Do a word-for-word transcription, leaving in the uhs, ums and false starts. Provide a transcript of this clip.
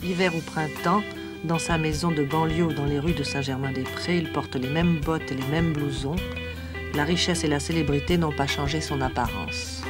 Hiver ou printemps, dans sa maison de banlieue ou dans les rues de Saint-Germain-des-Prés, il porte les mêmes bottes et les mêmes blousons. La richesse et la célébrité n'ont pas changé son apparence.